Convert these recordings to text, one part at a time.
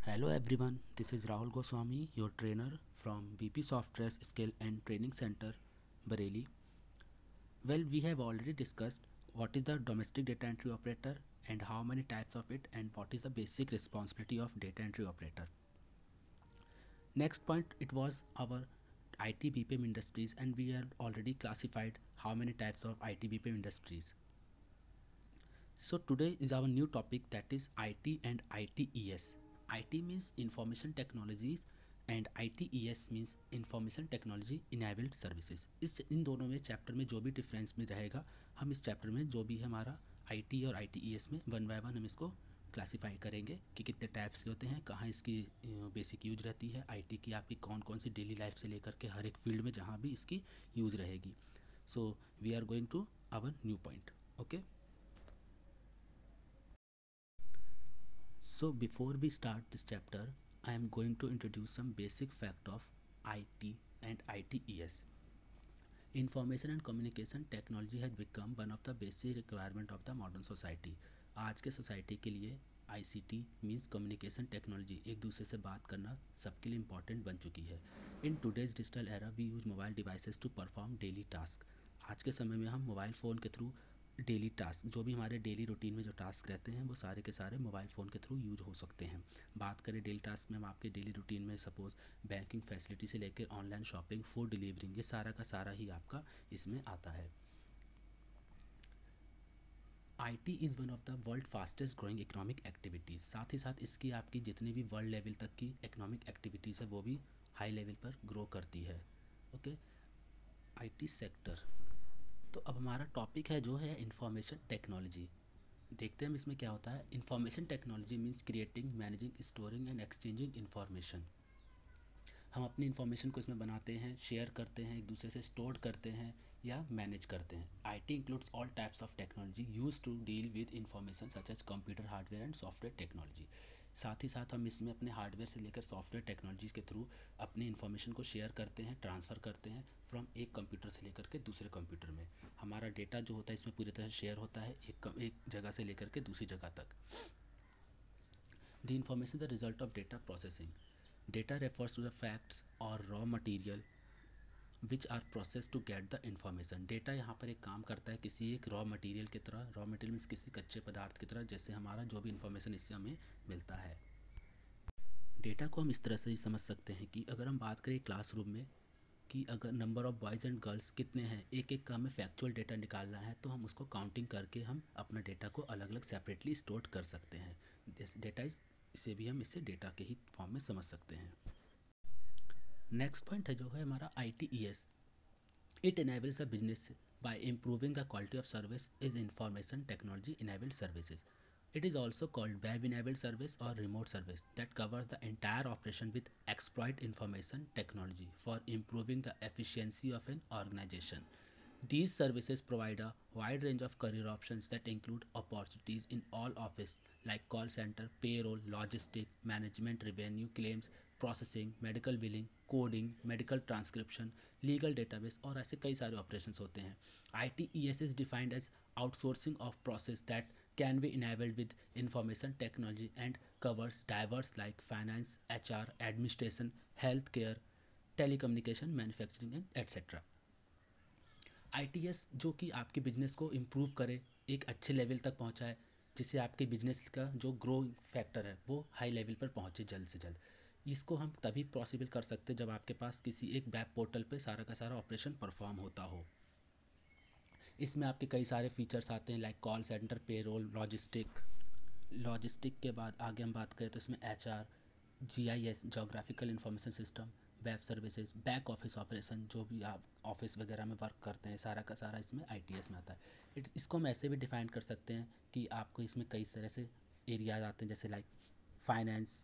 Hello everyone, this is Rahul Goswami, your trainer from BP Software Skill and Training Center, Bareilly. Well, we have already discussed what is the domestic data entry operator and how many types of it and what is the basic responsibility of data entry operator. Next point, it was our IT BPM industries, and we have already classified how many types of IT BPM industries. So today is our new topic, that is IT and ITES. IT means information technologies and ITES means information technology enabled services. इन दोनों में chapter में जो भी difference में रहेगा, हम इस चैप्टर में जो भी हमारा IT और ITES में वन बाय वन हम इसको क्लासीफाई करेंगे कि कितने टाइप्स के होते हैं, कहाँ इसकी बेसिक यूज रहती है, IT की आपकी कौन कौन सी डेली लाइफ से लेकर के हर एक फील्ड में जहाँ भी इसकी यूज रहेगी। So we are going to our new point. Okay, so before we start this chapter, I am going to introduce some basic fact of IT and ITES. Information and communication technology has become one of the basic requirement of the modern society. आज के society के लिए ICT means communication technology, एक दूसरे से बात करना सबके लिए इम्पॉर्टेंट बन चुकी है। In today's digital era we use mobile devices to perform daily task. आज के समय में हम मोबाइल फ़ोन के थ्रू डेली टास्क, जो भी हमारे डेली रूटीन में जो टास्क रहते हैं वो सारे के सारे मोबाइल फ़ोन के थ्रू यूज हो सकते हैं। बात करें डेली टास्क में, हम आपके डेली रूटीन में सपोज़ बैंकिंग फैसिलिटी से लेकर ऑनलाइन शॉपिंग, फूड डिलीवरिंग, ये सारा का सारा ही आपका इसमें आता है। IT is one of the world fastest growing economic activities. साथ ही साथ इसकी आपकी जितनी भी वर्ल्ड लेवल तक की इकोनॉमिक एक्टिविटीज़ है वो भी हाई लेवल पर ग्रो करती है। Okay, IT sector. तो अब हमारा टॉपिक है जो है इंफॉर्मेशन टेक्नोलॉजी। देखते हैं हम इसमें क्या होता है। Information technology means creating, managing, storing and exchanging information. हम अपनी इन्फॉर्मेशन को इसमें बनाते हैं, शेयर करते हैं, एक दूसरे से स्टोर करते हैं या मैनेज करते हैं। IT includes all types of technology use to deal with information such as computer, hardware and software technology. साथ ही साथ हम इसमें अपने हार्डवेयर से लेकर सॉफ्टवेयर टेक्नोलॉजीज़ के थ्रू अपनी इन्फॉर्मेशन को शेयर करते हैं, ट्रांसफ़र करते हैं फ्रॉम एक कंप्यूटर से लेकर के दूसरे कंप्यूटर में। हमारा डेटा जो होता है इसमें पूरी तरह से शेयर होता है एक जगह से लेकर के दूसरी जगह तक। The information the result of data processing. Data refers to the facts or raw material which are processed to get the information. Data यहाँ पर एक काम करता है किसी एक रॉ मटेरियल की तरह। रॉ मटेरियल मीन्स किसी कच्चे पदार्थ की तरह, जैसे हमारा जो भी इंफॉर्मेशन इससे हमें मिलता है। डेटा को हम इस तरह से ही समझ सकते हैं कि अगर हम बात करें क्लासरूम में कि अगर number of boys and girls कितने हैं, एक एक का हमें फैक्चुअल डेटा निकालना है, तो हम उसको काउंटिंग करके हम अपना डेटा को अलग अलग सेपरेटली स्टोर कर सकते हैं। दिस डेटा इस इसे भी हम इसे डेटा के ही फॉर्म में समझ सकते हैं। नेक्स्ट पॉइंट है जो है हमारा ITES। It enables a business by improving the quality of service is information technology enabled services. It is also called web enabled service or remote service that covers the entire operation with exploit information technology for improving the efficiency of an organization. These services provide a wide range of career options that include opportunities in all office like call center, payroll, logistic, management, revenue, claims, processing, medical billing, coding, medical transcription, legal database और ऐसे कई सारे operations होते हैं। ITES is defined as outsourcing of process that can be enabled with information technology and covers diverse like finance, HR, administration, healthcare, telecommunication, manufacturing and etc. ITS जो कि आपके business को इम्प्रूव करे, एक अच्छे लेवल तक पहुंचाए, जिससे आपके बिजनेस का जो ग्रो फैक्टर है वो हाई लेवल पर पहुंचे जल्द से जल्द। इसको हम तभी पॉसिबल कर सकते हैं जब आपके पास किसी एक वेब पोर्टल पे सारा का सारा ऑपरेशन परफॉर्म होता हो। इसमें आपके कई सारे फीचर्स आते हैं like call centre, payroll, logistic के बाद आगे हम बात करें तो इसमें HR, GIS, geographical information system, web services, back office operation, जो भी आप ऑफिस वगैरह में वर्क करते हैं सारा का सारा इसमें ITS में आता है। इसको हम ऐसे भी डिफाइन कर सकते हैं कि आपको इसमें कई तरह से एरियाज आते हैं जैसे लाइक फाइनेंस,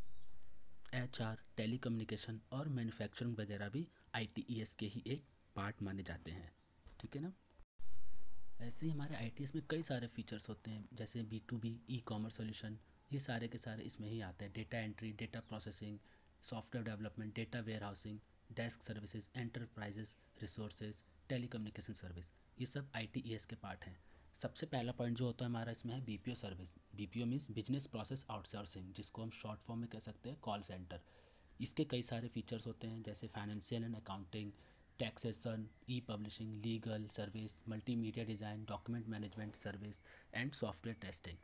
HR, टेलीकम्युनिकेशन और मैन्युफैक्चरिंग वगैरह भी ITES के ही एक पार्ट माने जाते हैं। ठीक है ना। ऐसे ही हमारे ITES में कई सारे फीचर्स होते हैं जैसे B2B ई कॉमर्स सोल्यूशन, ये सारे के सारे इसमें ही आते हैं। Data entry, data processing, software development, data warehousing, desk services, enterprises resources, telecommunication service, ये सब ITES के पार्ट हैं। सबसे पहला पॉइंट जो होता है हमारा इसमें है BPO service. BPO means business process outsourcing, जिसको हम शॉर्ट फॉर्म में कह सकते हैं कॉल सेंटर। इसके कई सारे फीचर्स होते हैं जैसे financial and accounting, taxation, e publishing, legal service, multimedia design, document management service and software testing.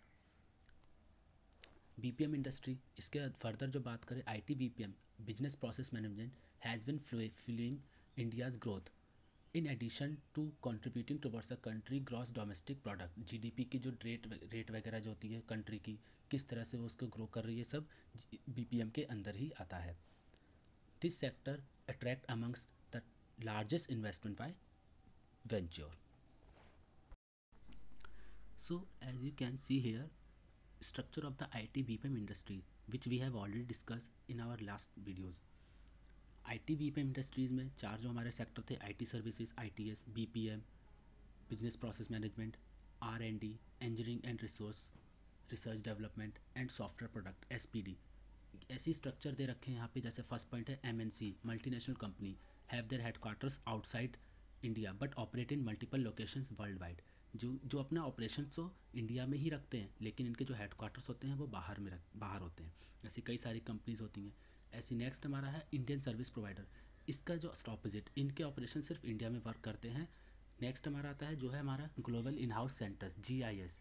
BPM industry, इसके फर्दर जो बात करें IT BPM business process management has been fuelling India's growth in addition to contributing towards the country gross domestic product. GDP की जो rate वगैरह जो होती है कंट्री की, किस तरह से वो उसको ग्रो कर रही है, सब बीपीएम के अंदर ही आता है। This sector attract amongst the largest investment by venture. So as you can see here, structure of the IT BPM industry, which we have already discussed in our last videos. IT BPM industries में चार जो हमारे sector थे, IT services, ITS, BPM, business process management, R&D, engineering and research development and software product, SPD। ऐसी structure दे रखे हैं यहाँ पे। जैसे फर्स्ट पॉइंट है MNC, multinational company, have their headquarters outside India but operate in multiple locations world wide. जो अपना ऑपरेशन तो इंडिया में ही रखते हैं, लेकिन इनके जो हेडक्वार्टर्स होते हैं वो बाहर होते हैं। ऐसी कई सारी कंपनीज होती हैं। ऐसी नेक्स्ट हमारा है इंडियन सर्विस प्रोवाइडर। इसका जो ऑपोजिट, इनके ऑपरेशन सिर्फ इंडिया में वर्क करते हैं। नेक्स्ट हमारा आता है जो है हमारा global in house centres, GIS।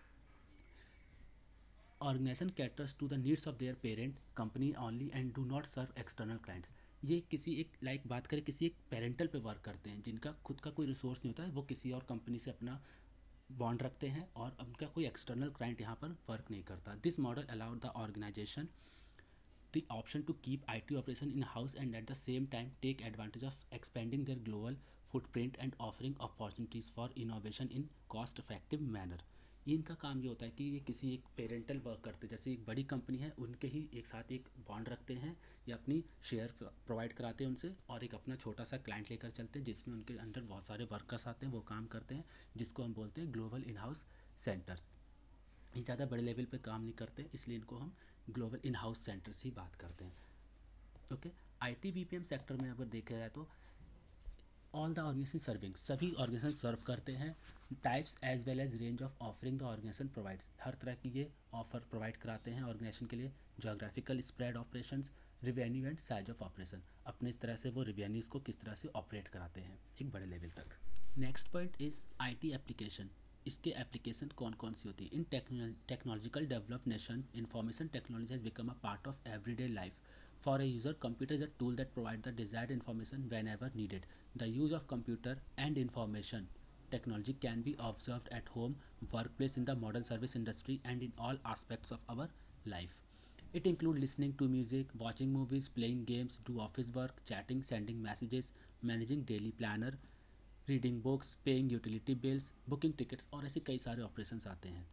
Organisation caters to the needs of their parent company only and do not serve external clients. ये किसी एक बात करें किसी एक पेरेंटल पे वर्क करते हैं, जिनका खुद का कोई रिसोर्स नहीं होता है, वो किसी और कंपनी से अपना बॉन्ड रखते हैं और उनका कोई एक्सटर्नल क्लाइंट यहाँ पर वर्क नहीं करता। This model allowed the organisation the option to keep IT operation in house and at the same time take advantage of expanding their global footprint and offering opportunities for innovation in cost effective manner। इनका काम ये होता है कि ये किसी एक parental work करते हैं, जैसे एक बड़ी कंपनी है उनके ही एक साथ एक बॉन्ड रखते हैं या अपनी शेयर प्रोवाइड कराते हैं उनसे, और एक अपना छोटा सा क्लाइंट लेकर चलते हैं जिसमें उनके अंडर बहुत सारे वर्कर्स आते हैं, वो काम करते हैं, जिसको हम बोलते हैं ग्लोबल इन हाउस सेंटर्स। ये ज़्यादा बड़े लेवल पे काम नहीं करते, इसलिए इनको हम ग्लोबल इन हाउस सेंटर्स ही बात करते हैं। ओके, IT BPM सेक्टर में अगर देखा जाए तो ऑल द ऑर्गेनाइजेशन सर्विंग, सभी ऑर्गेनाइजेशन सर्व करते हैं। Types as well as range of offering the organisation provides, हर तरह की ये ऑफर प्रोवाइड कराते हैं ऑर्गेनाइजेशन के लिए। Geographical spread operations, revenue and size of operation, अपने इस तरह से वो रिवेन्यूज़ को किस तरह से ऑपरेट कराते हैं एक बड़े लेवल तक। Next point is IT application. इसके एप्लीकेशन कौन कौन सी होती है? In technological develop nation, information technology has become a part of everyday life. For a user, computer is a tool that provide the desired information whenever needed. The use of computer and information technology can be observed at home, workplace, in the modern service industry, and in all aspects of our life. It includes listening to music, watching movies, playing games, do office work, chatting, sending messages, managing daily planner, reading books, paying utility bills, booking tickets, और ऐसे कई सारे operations आते हैं।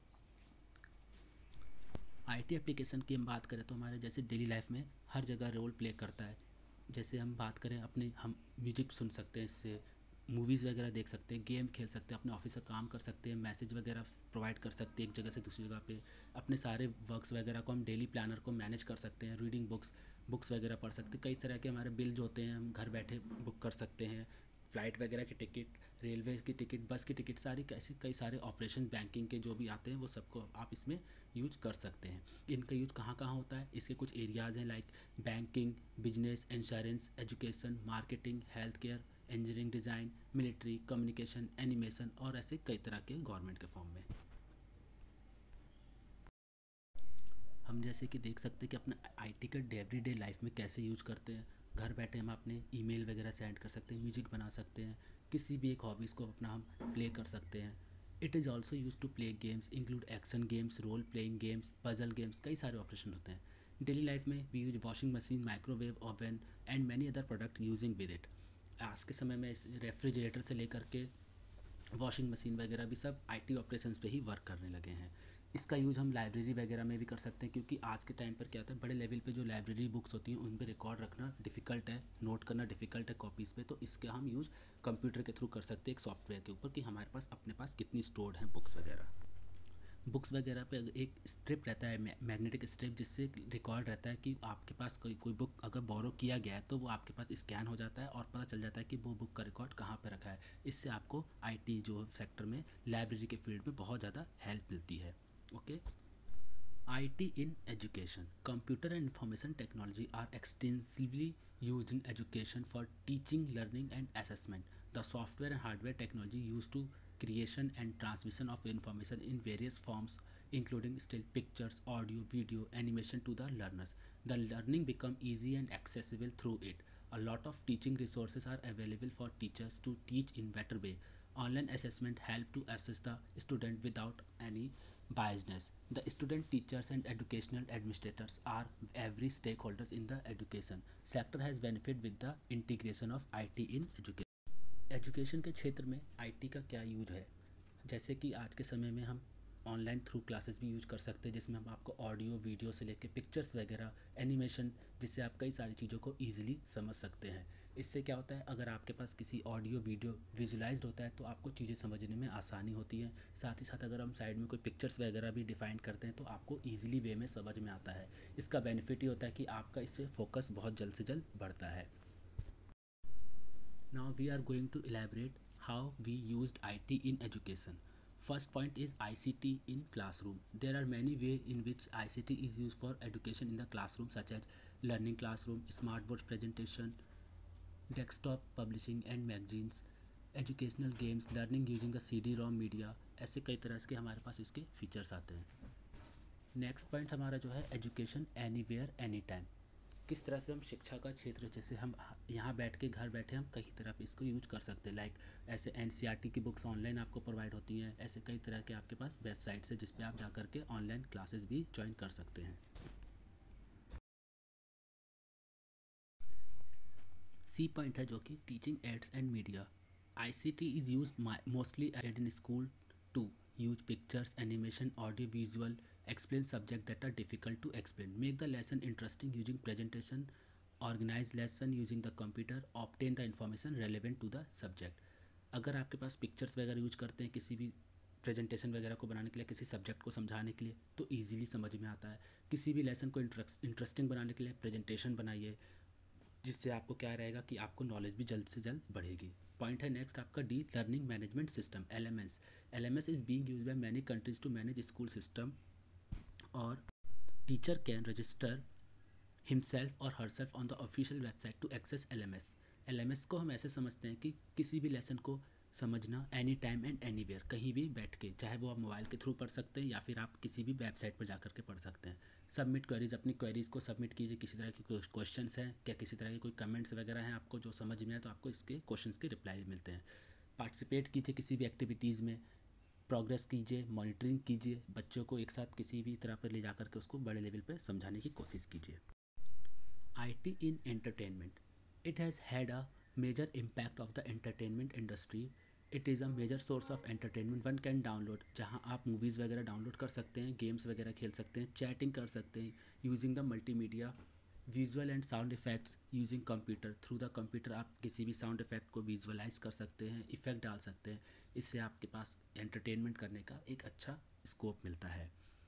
IT application की हम बात करें तो हमारे जैसे डेली लाइफ में हर जगह रोल प्ले करता है। जैसे हम बात करें अपने, हम म्यूजिक सुन सकते हैं इससे, मूवीज़ वगैरह देख सकते हैं, गेम खेल सकते हैं, अपने ऑफिस का काम कर सकते हैं, मैसेज वगैरह प्रोवाइड कर सकते हैं एक जगह से दूसरी जगह पे, अपने सारे वर्क्स वगैरह को हम डेली प्लानर को मैनेज कर सकते हैं, रीडिंग बुक्स वगैरह पढ़ सकते हैं। कई तरह के हमारे बिल जो होते हैं हम घर बैठे बुक कर सकते हैं, फ़्लाइट वगैरह की टिकट, रेलवे की टिकट, बस की टिकट, सारी कैसे कई सारे ऑपरेशन बैंकिंग के जो भी आते हैं वो सबको आप इसमें यूज कर सकते हैं। इनका यूज कहाँ कहाँ होता है? इसके कुछ एरियाज़ हैं like banking, business, insurance, education, marketing, health care, engineering design, military, communication, animation, और ऐसे कई तरह के गवर्नमेंट के फॉर्म में। हम जैसे कि देख सकते हैं कि अपना IT का एवरीडे लाइफ में कैसे यूज करते हैं। घर बैठे हम अपने ईमेल वगैरह सेंड कर सकते हैं, म्यूजिक बना सकते हैं, किसी भी एक हॉबीज़ को अपना हम प्ले कर सकते हैं। It is also use to play games include action games, role playing games, puzzle games, कई सारे ऑपरेशन होते हैं। डेली लाइफ में we use washing machine, microwave oven and many other product using with it. आज के समय में इस रेफ्रिजरेटर से लेकर के वॉशिंग मशीन वगैरह भी सब IT ऑपरेशंस पे ही वर्क करने लगे हैं। इसका यूज़ हम लाइब्रेरी वगैरह में भी कर सकते हैं, क्योंकि आज के टाइम पर क्या होता है, बड़े लेवल पे जो लाइब्रेरी बुक्स होती हैं उन पर रिकॉर्ड रखना डिफ़िकल्ट है, नोट करना डिफ़िकल्ट है कॉपीज़ पे, तो इसका हम यूज़ कंप्यूटर के थ्रू कर सकते हैं एक सॉफ्टवेयर के ऊपर कि हमारे पास अपने पास कितनी स्टोर्ड हैं बुक्स वगैरह। बुक्स वगैरह पे एक स्ट्रिप रहता है, मैग्नेटिक स्ट्रिप, जिससे रिकॉर्ड रहता है कि आपके पास कोई बुक अगर बोरो किया गया है तो वो आपके पास स्कैन हो जाता है और पता चल जाता है कि वो बुक का रिकॉर्ड कहाँ पे रखा है। इससे आपको आईटी जो सेक्टर में लाइब्रेरी के फील्ड में बहुत ज़्यादा हेल्प मिलती है। Okay. IT in education. Computer and information technology are extensively used in education for teaching, learning, and assessment. The software and hardware technology used to creation and transmission of information in various forms, including still pictures, audio, video, animation to the learners. The learning become easy and accessible through it. A lot of teaching resources are available for teachers to teach in better way. Online assessment help to assess the student without any biasness. The student, teachers, and educational administrators are every stakeholders in the education sector has benefit with the integration of IT in education. Education के क्षेत्र में IT का क्या use है? जैसे कि आज के समय में हम ऑनलाइन थ्रू क्लासेस भी यूज कर सकते हैं, जिसमें हम आपको ऑडियो, वीडियो से लेकर पिक्चर्स वगैरह, एनिमेशन, जिससे आप कई सारी चीज़ों को ईजिली समझ सकते हैं। इससे क्या होता है, अगर आपके पास किसी ऑडियो वीडियो विजुलाइज्ड होता है तो आपको चीज़ें समझने में आसानी होती है। साथ ही साथ अगर हम साइड में कोई पिक्चर्स वगैरह भी डिफाइन करते हैं तो आपको ईजिली वे में समझ में आता है। इसका बेनिफिट ये होता है कि आपका इससे फोकस बहुत जल्द से जल्द बढ़ता है। Now we are going to elaborate how we used IT in education. First point is ICT in classroom. There are many ways in which ICT is used for education in the classroom, such as learning classroom, smart board presentation, desktop publishing and magazines, educational games, learning using the CD-ROM media। ऐसे कई तरह के हमारे पास इसके features आते हैं। Next point हमारा जो है एजुकेशन एनीवेयर एनी टाइम। किस तरह से हम शिक्षा का क्षेत्र, जैसे हम यहाँ बैठ के घर बैठे हम कहीं तरह पे इसको यूज कर सकते हैं। लाइक ऐसे एनसीईआरटी की बुक्स ऑनलाइन आपको प्रोवाइड होती हैं। ऐसे कई तरह के आपके पास वेबसाइट्स है जिस पे आप जा कर के ऑनलाइन क्लासेस भी ज्वाइन कर सकते हैं। सी पॉइंट है जो कि teaching aids and media. ICT is use mostly in school to use pictures, animation, audio, visual, explain subject that are difficult to explain, make the lesson interesting using presentation, organize lesson using the computer, obtain the information relevant to the subject। अगर आपके पास pictures वगैरह use करते हैं किसी भी presentation वगैरह को बनाने के लिए, किसी सब्जेक्ट को समझाने के लिए, तो ईजिली समझ में आता है। किसी भी लेसन को इंटरेस्टिंग बनाने के लिए प्रेजेंटेशन बनाइए, जिससे आपको क्या रहेगा कि आपको नॉलेज भी जल्द से जल्द बढ़ेगी। पॉइंट है नेक्स्ट आपका D, learning management system, LMS। LMS is being used by many countries to manage school system, और टीचर कैन रजिस्टर हिमसेल्फ और herself on the official website to access LMS। LMS को हम ऐसे समझते हैं कि किसी भी लेसन को समझना एनी टाइम एंड एनीवेयर, कहीं भी बैठ के, चाहे वो आप मोबाइल के थ्रू पढ़ सकते हैं या फिर आप किसी भी वेबसाइट पर जा कर के पढ़ सकते हैं। सबमिट क्वेरीज, अपनी क्वेरीज को सबमिट कीजिए। किसी तरह के क्वेश्चंस हैं क्या, किसी तरह के कोई कमेंट्स वगैरह हैं आपको जो समझ में आए तो आपको इसके क्वेश्चंस के रिप्लाई मिलते हैं। पार्टिसिपेट कीजिए किसी भी एक्टिविटीज़ में, प्रोग्रेस कीजिए, मॉनिटरिंग कीजिए, बच्चों को एक साथ किसी भी तरह पर ले जा करके उसको बड़े लेवल पर समझाने की कोशिश कीजिए। IT in entertainment. It has had a major impact of the entertainment industry. It is a major source of entertainment one can download, जहाँ आप मूवीज़ वगैरह डाउनलोड कर सकते हैं, गेम्स वगैरह खेल सकते हैं, चैटिंग कर सकते हैं using the multimedia, visual and sound effects using computer. Through the computer आप किसी भी साउंड इफेक्ट को विजुअलाइज कर सकते हैं, इफेक्ट डाल सकते हैं। इससे आपके पास एंटरटेनमेंट करने का एक अच्छा स्कोप मिलता है।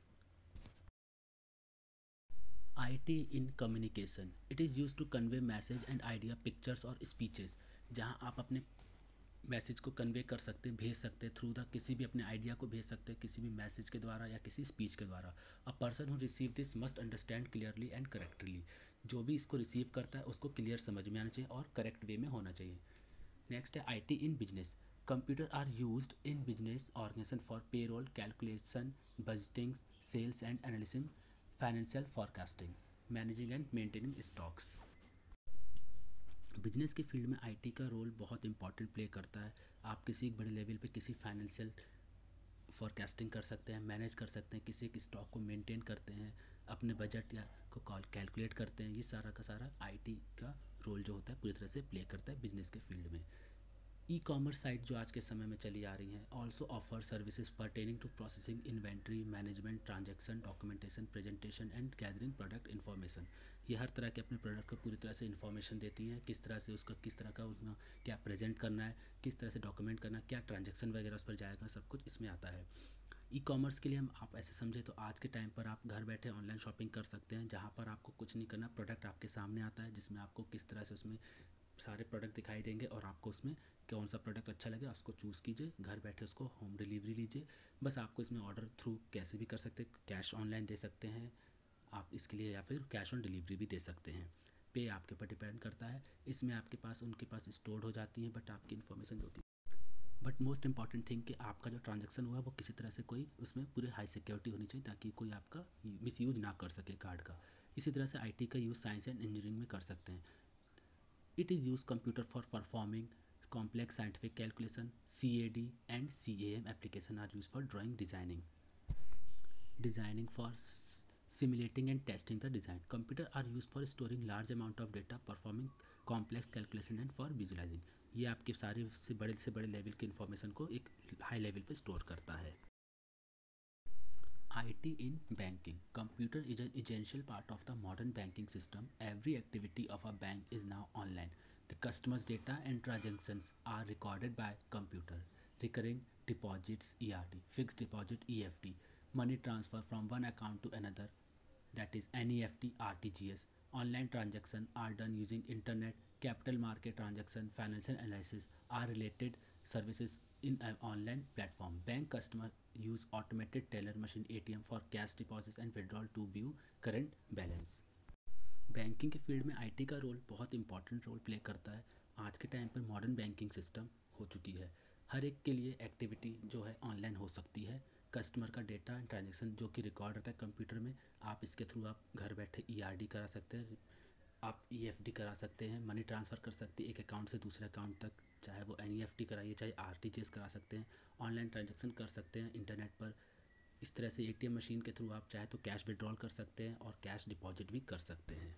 IT in communication. It is used to convey message and idea, pictures और speeches, जहाँ आप अपने मैसेज को कन्वे कर सकते हैं, भेज सकते हैं थ्रू द, किसी भी अपने आइडिया को भेज सकते हैं किसी भी मैसेज के द्वारा या किसी स्पीच के द्वारा। A person who receive this must understand clearly and correctly. जो भी इसको रिसीव करता है उसको क्लियर समझ में आना चाहिए और करेक्ट वे में होना चाहिए। नेक्स्ट है IT in business. Computer are used in business organisation for payroll, calculation, budgeting, sales and analysis, financial forecasting, managing and maintaining stocks. Business के फील्ड में आईटी का रोल बहुत इंपॉर्टेंट प्ले करता है। आप किसी एक बड़े लेवल पे किसी फाइनेंशियल फोरकास्टिंग कर सकते हैं, मैनेज कर सकते हैं, किसी एक स्टॉक को मेंटेन करते हैं, अपने बजट या को कैलकुलेट करते हैं। ये सारा का सारा आईटी का रोल जो होता है पूरी तरह से प्ले करता है बिजनेस के फील्ड में। ई कॉमर्स साइट जो आज के समय में चली आ रही हैं also offer services pertaining to processing, inventory management, transaction, documentation, presentation and gathering product information. ये हर तरह के अपने प्रोडक्ट को पूरी तरह से इन्फॉर्मेशन देती हैं, किस तरह से उसका किस तरह का उसमें क्या प्रेजेंट करना है, किस तरह से डॉक्यूमेंट करना है, क्या ट्रांजेक्शन वगैरह उस पर जाएगा, सब कुछ इसमें आता है। ई कॉमर्स के लिए हम आप ऐसे समझे तो आज के टाइम पर आप घर बैठे ऑनलाइन शॉपिंग कर सकते हैं, जहाँ पर आपको कुछ नहीं करना, प्रोडक्ट आपके सामने आता है जिसमें आपको किस तरह से उसमें सारे प्रोडक्ट दिखाई देंगे और आपको उसमें कौन सा प्रोडक्ट अच्छा लगे उसको चूज़ कीजिए, घर बैठे उसको होम डिलीवरी लीजिए। बस आपको इसमें ऑर्डर थ्रू कैसे भी कर सकते हैं, कैश ऑनलाइन दे सकते हैं आप इसके लिए, या फिर कैश ऑन डिलीवरी भी दे सकते हैं। पे आपके ऊपर डिपेंड करता है। इसमें आपके पास उनके पास स्टोर्ड हो जाती हैं बट आपकी इन्फॉर्मेशन जो कि बट मोस्ट इंपॉर्टेंट थिंग कि आपका जो ट्रांजैक्शन हुआ वो किसी तरह से कोई उसमें पूरे हाई सिक्योरिटी होनी चाहिए ताकि कोई आपका मिसयूज ना कर सके कार्ड का। इसी तरह से आईटी का यूज़ साइंस एंड इंजीनियरिंग में कर सकते हैं। It is use computer for performing complex scientific calculation, CAD and CAM application are used for drawing designing for simulating and testing the design. Computer are used for storing large amount of data, performing complex calculation and for visualizing. ये आपके सारे से बड़े level के information को एक high level पे store करता है। IT in banking. Computer is an essential part of the modern banking system. Every activity of a bank is now online. The customer's data and transactions are recorded by computer. Recurring deposits ERD, fixed deposit EFT, money transfer from one account to another, that is NEFT, RTGS. Online transactions are done using internet. Capital market transaction, financial analysis are related services in an online platform. Bank customer use automated teller machine ATM for cash deposits and withdrawal to view current balance. Banking के field में IT का role बहुत important role play करता है। आज के time पर modern banking system हो चुकी है, हर एक के लिए एक्टिविटी जो है ऑनलाइन हो सकती है। कस्टमर का डेटा एंड ट्रांजेक्शन जो कि रिकॉर्ड रहता है कंप्यूटर में, आप इसके थ्रू आप घर बैठे ईआरडी करा सकते हैं, आप ईएफडी करा सकते हैं, मनी ट्रांसफ़र कर सकते हैं एक अकाउंट से दूसरे अकाउंट तक, चाहे वो एनईएफटी कराइए चाहे आरटीजीएस करा सकते हैं, ऑनलाइन ट्रांजेक्शन कर सकते हैं इंटरनेट पर। इस तरह से एटीएम मशीन के थ्रू आप चाहे तो कैश विड्रॉल कर सकते हैं और कैश डिपॉजिट भी कर सकते हैं।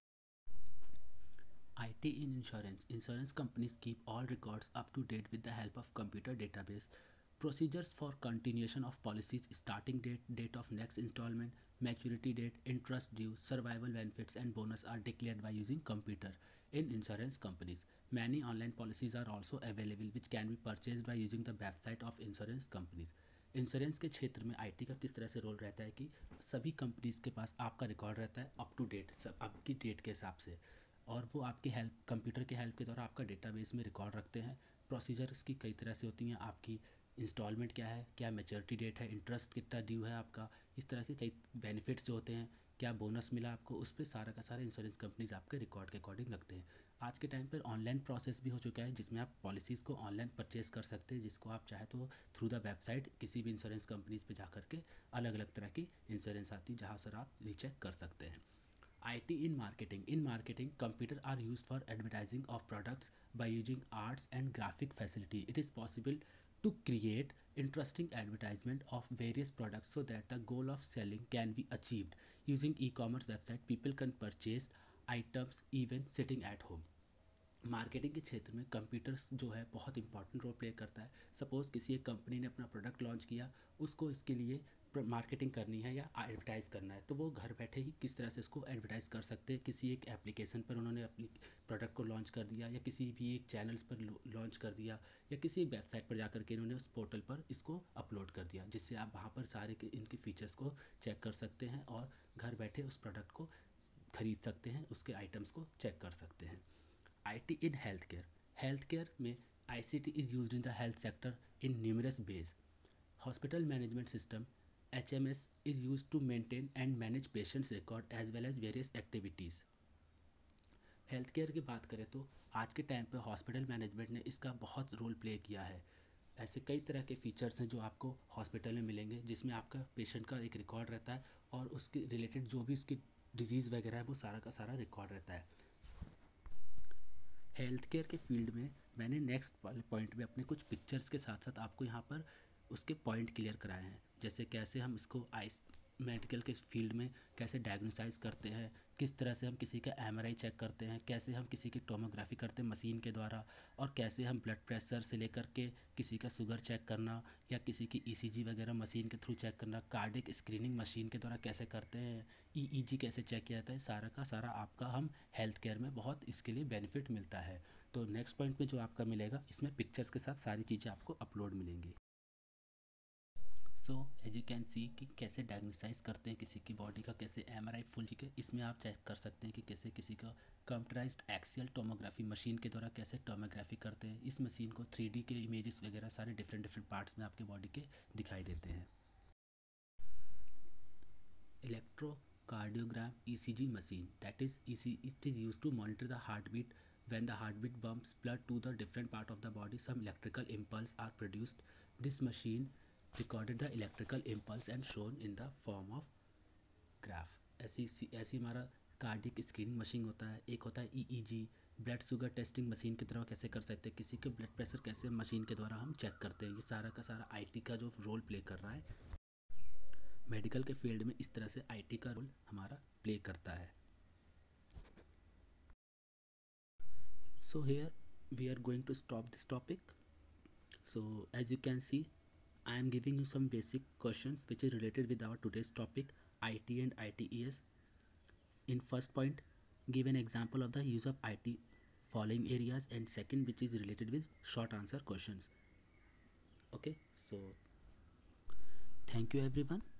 IT in insurance. Insurance companies keep all records up to date with the help of computer database. Procedures for continuation of policies, starting date, date of next installment, maturity date, interest due, survival benefits and bonus are declared by using computer. In insurance companies, many online policies are also available which can be purchased by using the website of insurance companies. Insurance के क्षेत्र में IT का किस तरह से role रहता है कि सभी कंपनीज़ के पास आपका रिकॉर्ड रहता है अप टू डेट, सब आपकी डेट के हिसाब से, और वो आपकी हेल्प कंप्यूटर के हेल्प के द्वारा आपका डेटाबेस में रिकॉर्ड रखते हैं। प्रोसीजर इसकी कई तरह से होती हैं, आपकी इंस्टॉलमेंट क्या है, क्या मैच्योरिटी डेट है, इंटरेस्ट कितना ड्यू है आपका, इस तरह के कई बेनिफिट्स जो होते हैं, क्या बोनस मिला आपको, उस पर सारा का सारा इंश्योरेंस कंपनीज आपके रिकॉर्ड के अकॉर्डिंग रखते हैं। आज के टाइम पर ऑनलाइन प्रोसेस भी हो चुका है जिसमें आप पॉलिसीज़ को ऑनलाइन परचेज कर सकते हैं, जिसको आप चाहे तो थ्रू द वेबसाइट किसी भी इंश्योरेंस कंपनीज पे जा करके अलग अलग तरह की इंश्योरेंस आती है जहाँ सर आप रीचेक कर सकते हैं। IT in marketing. In marketing, computers are used for advertising of products by using arts and graphic facility. It is possible to create interesting advertisement of various products so that the goal of selling can be achieved. Using e-commerce website, people can purchase items even sitting at home. Marketing के क्षेत्र में computers जो है बहुत important role play करता है। Suppose किसी एक कंपनी ने अपना प्रोडक्ट लॉन्च किया, उसको इसके लिए मार्केटिंग करनी है या एडवर्टाइज़ करना है, तो वो घर बैठे ही किस तरह से इसको एडवर्टाइज़ कर सकते हैं। किसी एक एप्लीकेशन पर उन्होंने अपनी प्रोडक्ट को लॉन्च कर दिया या किसी भी एक चैनल्स पर लॉन्च कर दिया या किसी एक वेबसाइट पर जा कर के इन्होंने उस पोर्टल पर इसको अपलोड कर दिया, जिससे आप वहाँ पर सारे के इनके फीचर्स को चेक कर सकते हैं और घर बैठे उस प्रोडक्ट को ख़रीद सकते हैं, उसके आइटम्स को चेक कर सकते हैं। IT in healthcare. Healthcare में ICT is used in the health sector in numerous ways. Hospital management system HMS is used to maintain and manage patients' record as well as various activities. Health care की बात करें तो आज के time पे hospital management ने इसका बहुत रोल प्ले किया है। ऐसे कई तरह के फीचर्स हैं जो आपको हॉस्पिटल में मिलेंगे जिसमें आपका पेशेंट का एक रिकॉर्ड रहता है और उसके रिलेटेड जो भी उसकी डिजीज़ वगैरह है वो सारा का सारा रिकॉर्ड रहता है। हेल्थ केयर के फील्ड में मैंने नेक्स्ट वाले पॉइंट में अपने कुछ पिक्चर्स के साथ साथ आपको यहाँ पर उसके पॉइंट क्लियर कराए हैं, जैसे कैसे हम इसको आइस मेडिकल के फील्ड में कैसे डायग्नोसाइज करते हैं, किस तरह से हम किसी का एमआरआई चेक करते हैं, कैसे हम किसी की टोमोग्राफी करते हैं मशीन के द्वारा, और कैसे हम ब्लड प्रेशर से लेकर के किसी का शुगर चेक करना या किसी की ईसीजी वगैरह मशीन के थ्रू चेक करना, कार्डिक स्क्रीनिंग मशीन के द्वारा कैसे करते हैं, ईईजी कैसे चेक किया जाता है, सारा का सारा आपका हम हेल्थ केयर में बहुत इसके लिए बेनिफिट मिलता है। तो नेक्स्ट पॉइंट में जो आपका मिलेगा इसमें पिक्चर्स के साथ सारी चीज़ें आपको अपलोड मिलेंगी। So as you can see कि कैसे डायग्नोसाइज करते हैं किसी की बॉडी का, कैसे एमआरआई फुल, ठीक है। इसमें आप चेक कर सकते हैं कि कैसे किसी का कंप्यूटराइज्ड एक्सियल टोमोग्राफी मशीन के द्वारा कैसे टोमोग्राफी करते हैं। इस मशीन को 3D के इमेजेस वगैरह सारे डिफरेंट डिफरेंट पार्ट्स में आपके बॉडी के दिखाई देते हैं। Electrocardiogram ECG machine, that is it is used to monitor the heartbeat. When the heartbeat pumps blood to the different part of the body, some electrical impulse are produced. This machine recorded the electrical impulse and shown in the form of graph. ऐसी हमारा cardiac screening machine होता है। एक होता है EEG, blood sugar testing machine की तरह कैसे कर सकते हैं, किसी के ब्लड प्रेशर कैसे मशीन के द्वारा हम चेक करते हैं। ये सारा का सारा IT का जो रोल प्ले कर रहा है मेडिकल के फील्ड में, इस तरह से IT का रोल हमारा प्ले करता है। So here we are going to stop this topic. So as you can see, I am giving you some basic questions which is related with our today's topic, IT and ITES. In first point, give an example of the use of IT following areas, and second which is related with short answer questions. Okay, so thank you everyone.